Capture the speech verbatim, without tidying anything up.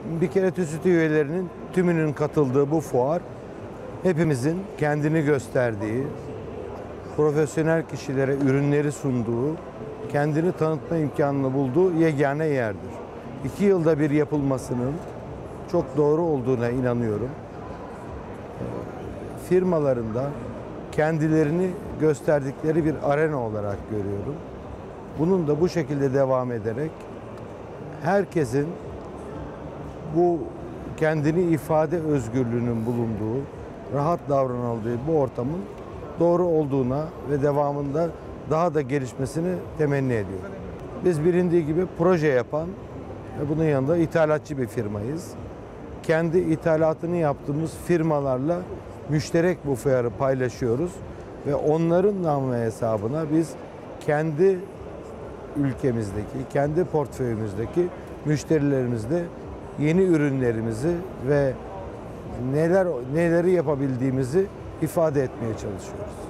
Bir kere TÜSİT üyelerinin tümünün katıldığı bu fuar, hepimizin kendini gösterdiği, profesyonel kişilere ürünleri sunduğu, kendini tanıtma imkanını bulduğu yegane yerdir. İki yılda bir yapılmasının çok doğru olduğuna inanıyorum. Firmalarında kendilerini gösterdikleri bir arena olarak görüyorum. Bunun da bu şekilde devam ederek herkesin bu kendini ifade özgürlüğünün bulunduğu, rahat davranıldığı bu ortamın doğru olduğuna ve devamında daha da gelişmesini temenni ediyorum. Biz bilindiği gibi proje yapan ve bunun yanında ithalatçı bir firmayız. Kendi ithalatını yaptığımız firmalarla müşterek bu fuarı paylaşıyoruz ve onların namı hesabına biz kendi ülkemizdeki, kendi portföyümüzdeki müşterilerimizle yeni ürünlerimizi ve neler neleri yapabildiğimizi ifade etmeye çalışıyoruz.